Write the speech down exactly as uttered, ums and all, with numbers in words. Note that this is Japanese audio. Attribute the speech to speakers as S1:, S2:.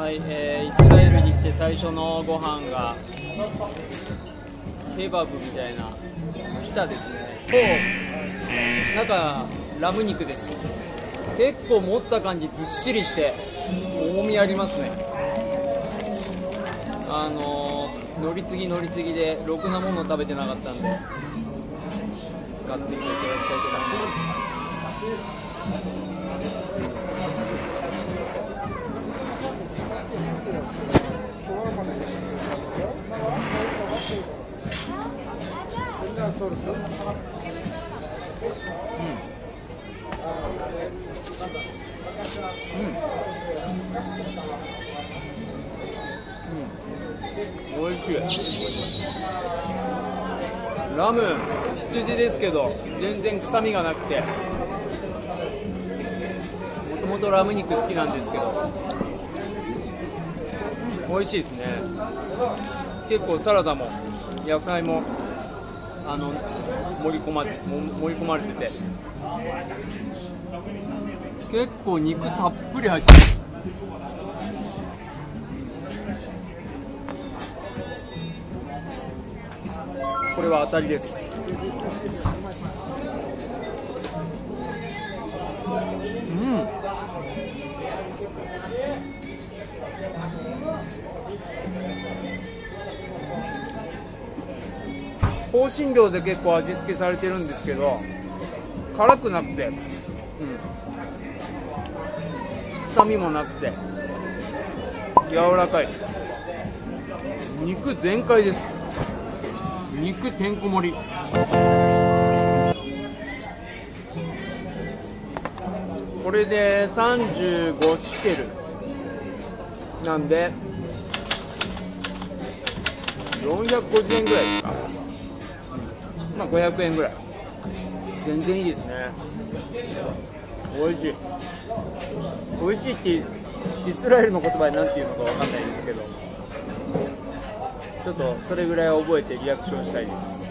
S1: はい、えー、イスラエルに来て最初のご飯がケバブみたいなピタですね。と中ラム肉です。結構持った感じずっしりして重みありますね。あのー、乗り継ぎ乗り継ぎでろくなもの食べてなかったんでがっつりといただきたいと思います。うん、おいしい。ラム、羊ですけど全然臭みがなくて、もともとラム肉好きなんですけど美味しいですね。結構サラダも野菜もあの盛り込まれ盛り込まれてて、結構肉たっぷり入ってる。これは当たりです。うん。香辛料で結構味付けされてるんですけど辛くなくて、うん、臭みもなくて柔らかい。肉全開です。肉てんこ盛り。これでさんじゅうごシケルなんでよんひゃくごじゅうえんぐらいですか。まあごひゃくえんぐらい。全然いいですね。美味しい。美味しいってイスラエルの言葉で何て言うのかわかんないですけど、ちょっとそれぐらい覚えてリアクションしたいです。